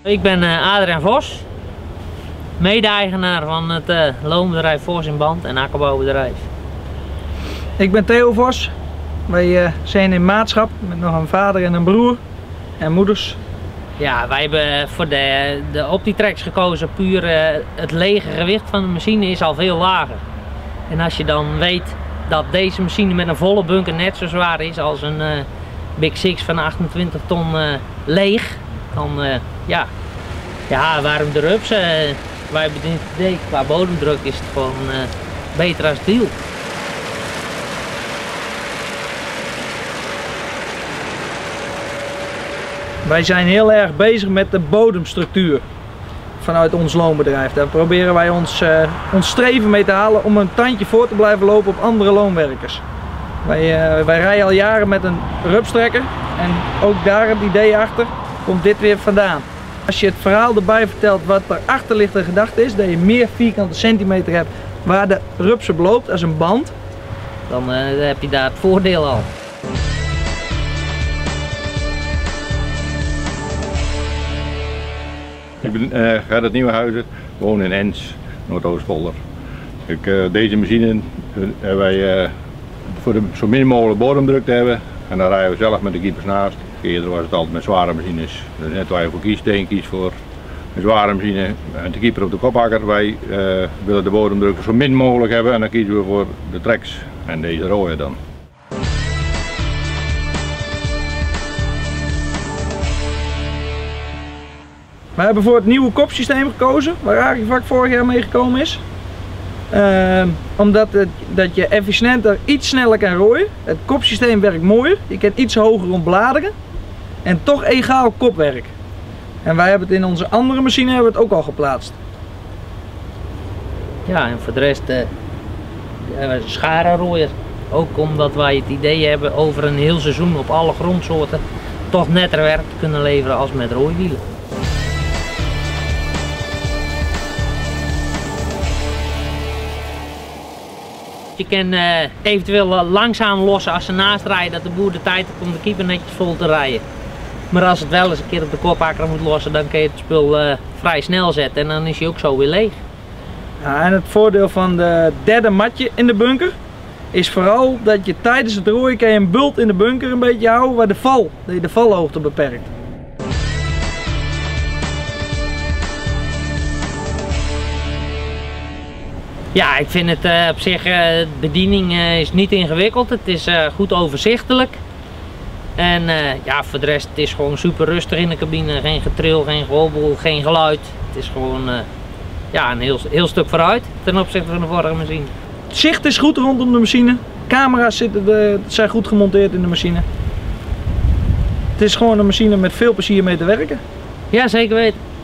Ik ben Adriaan Vos, mede-eigenaar van het loonbedrijf Vos in Band en akkerbouwbedrijf. Ik ben Theo Vos. Wij zijn in maatschap met nog een vader en een broer en moeders. Ja, wij hebben voor de Optitrax gekozen puur het lege gewicht van de machine is al veel lager. En als je dan weet dat deze machine met een volle bunker net zo zwaar is als een Big Six van 28 ton leeg, dan ja, waarom de rups? Wij hebben het idee, qua bodemdruk is het gewoon beter als Tiel. Wij zijn heel erg bezig met de bodemstructuur vanuit ons loonbedrijf. Daar proberen wij ons streven mee te halen om een tandje voor te blijven lopen op andere loonwerkers. Wij rijden al jaren met een rupstrekker en ook daar het idee achter komt dit weer vandaan. Als je het verhaal erbij vertelt wat erachter ligt de gedachte is, dat je meer vierkante centimeter hebt waar de rups op loopt als een band, Dan heb je daar het voordeel al. Ik ben Gerrit Nieuwenhuizen, woon in Ens, Noordoostpolder. Deze machine hebben wij voor zo min mogelijk bodemdruk te hebben en dan rijden we zelf met de keepers naast. Eerder was het altijd met zware machines. Dat is net waar je voor kiest. De een kiest voor een zware machine en de keeper op de kophakker. Wij willen de bodemdruk zo min mogelijk hebben en dan kiezen we voor de Trax en deze rode dan. We hebben voor het nieuwe kopsysteem gekozen, waar Agrivac vorig jaar mee gekomen is. Omdat dat je efficiënter iets sneller kan rooien. Het kopsysteem werkt mooier, je kan iets hoger ontbladeren en toch egaal kopwerk. En wij hebben het in onze andere machine hebben we het ook al geplaatst. Ja, en voor de rest scharenrooier. Ook omdat wij het idee hebben over een heel seizoen op alle grondsoorten toch netter werk te kunnen leveren als met rooiwielen. Je kan eventueel langzaam lossen als ze naast rijden, dat de boer de tijd heeft om de keeper netjes vol te rijden. Maar als het wel eens een keer op de kophakker moet lossen, dan kan je het spul vrij snel zetten en dan is hij ook zo weer leeg. Ja, en het voordeel van de derde matje in de bunker is vooral dat je tijdens het rooien kan je een bult in de bunker een beetje houden waar dat je de valhoogte beperkt. Ja, ik vind het op zich, de bediening is niet ingewikkeld, het is goed overzichtelijk. En ja, voor de rest het is gewoon super rustig in de cabine, geen getril, geen gehobbel, geen geluid. Het is gewoon ja, een heel stuk vooruit ten opzichte van de vorige machine. Het zicht is goed rondom de machine, camera's zijn goed gemonteerd in de machine. Het is gewoon een machine met veel plezier mee te werken. Ja, zeker weten.